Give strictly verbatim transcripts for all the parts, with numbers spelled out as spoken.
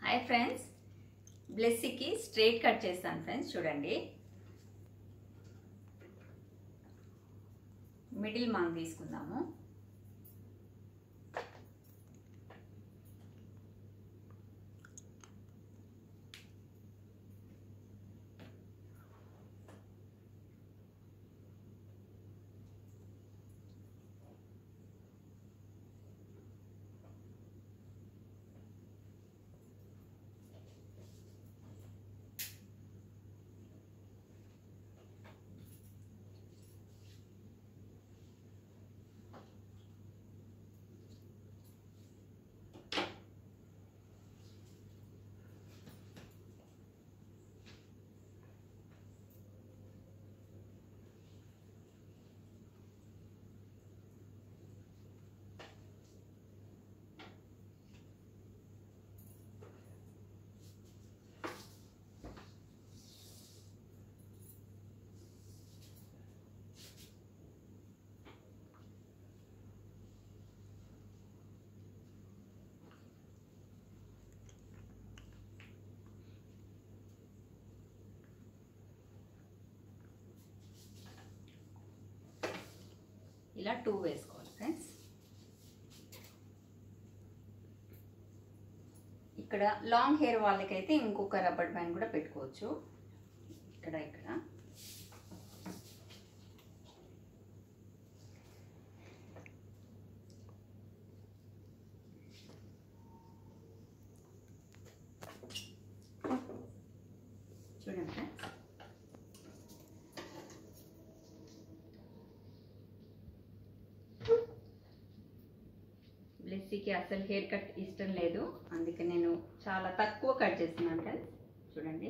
Hi friends, బ్లెస్సీకి straight cut చేస్తాను friends. చూడండి, మిడిల్ మాంగ్ తీసుకుందాము. ఇలా టూ వేసుకోవాలి ఫ్రెండ్స్. ఇక్కడ లాంగ్ హెయిర్ వాళ్ళకైతే ఇంకొక రబ్బర్ బ్యాండ్ కూడా పెట్టుకోవచ్చు. ఇక్కడ ఇక్కడ చూడండి ఫ్రెండ్స్, బ్లెస్సీకి అసలు హెయిర్ కట్ ఇష్టం లేదు, అందుకే నేను చాలా తక్కువ కట్ చేస్తున్నాను ఫ్రెండ్స్. చూడండి,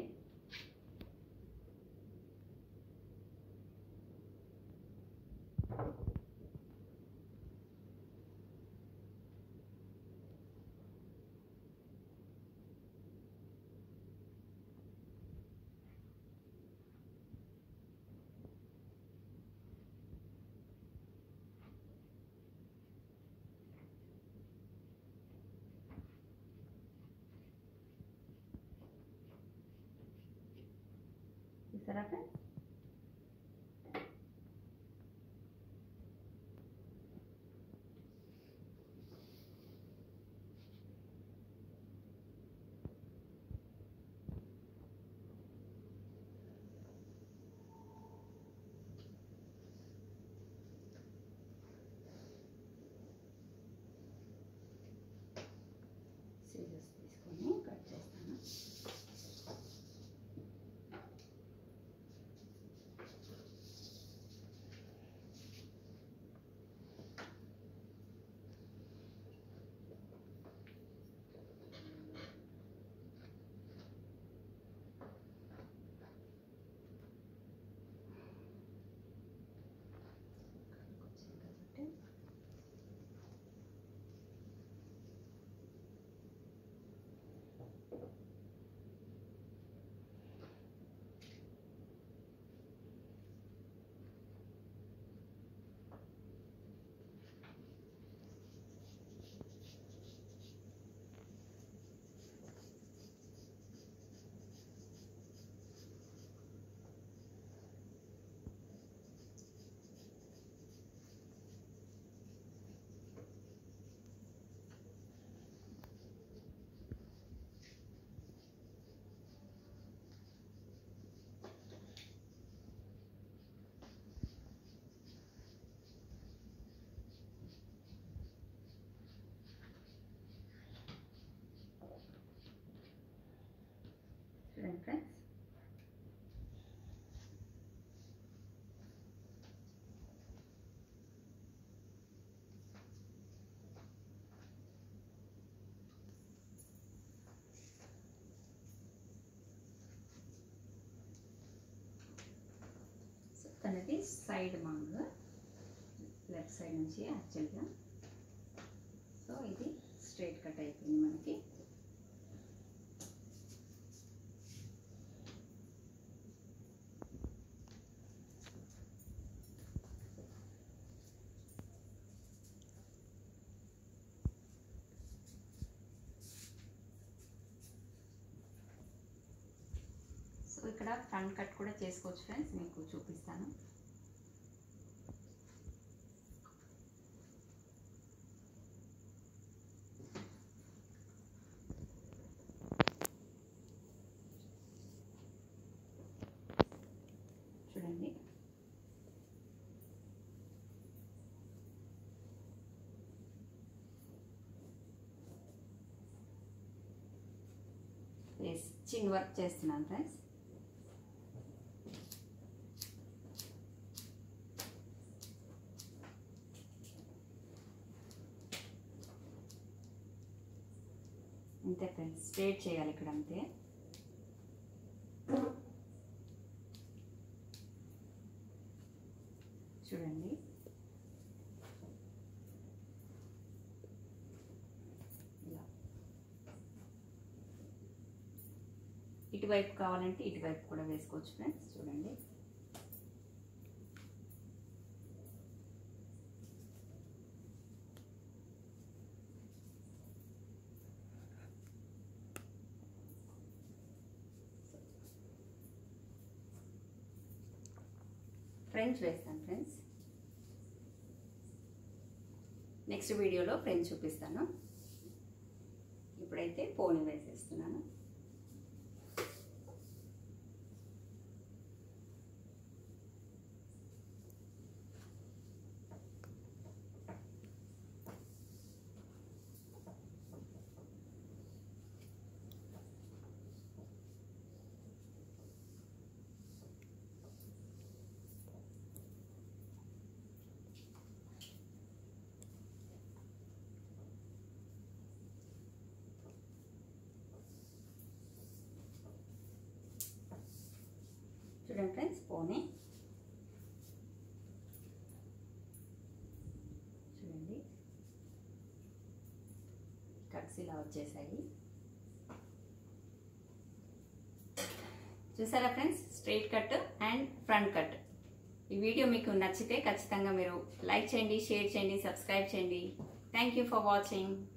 చూసారా ఫ్రెండ్స్? సీజర్స్ తీసుకొని కట్ చేస్తాను. చూడండి ఫ్రెండ్స్, తనది సైడ్ మాంగ్, లెఫ్ట్ సైడ్ నుంచి యాక్చువల్గా. సో ఇది స్ట్రైట్ కట్ అయిపోయింది మనకి. ఇక్కడ ఫ్రంట్ కట్ కూడా చేసుకోవచ్చు ఫ్రెండ్స్, మీకు చూపిస్తాను. చూడండి, చిన్ వర్క్ చేస్తున్నాను ఫ్రెండ్స్. అంతే ఫ్రెండ్స్, స్ట్రేట్ చేయాలి ఇక్కడ అంతే. చూడండి, ఇలా ఇటువైపు కావాలంటే ఇటువైపు కూడా వేసుకోవచ్చు ఫ్రెండ్స్. చూడండి, ఫ్రెంచ్ వేస్తాను ఫ్రెండ్స్. నెక్స్ట్ వీడియోలో ఫ్రెంచ్ చూపిస్తాను. ఇప్పుడైతే పోనీ వేసేస్తున్నాను. చూడండి ఫ్రెండ్స్, పోనీ చూడండి, కట్స్ ఇలా వచ్చేసాయి. చూసారా friends, straight cut and front cut. ఈ వీడియో మీకు నచ్చితే ఖచ్చితంగా మీరు లైక్ చేయండి, షేర్ చేయండి, సబ్స్క్రైబ్ చేయండి. Thank you for watching.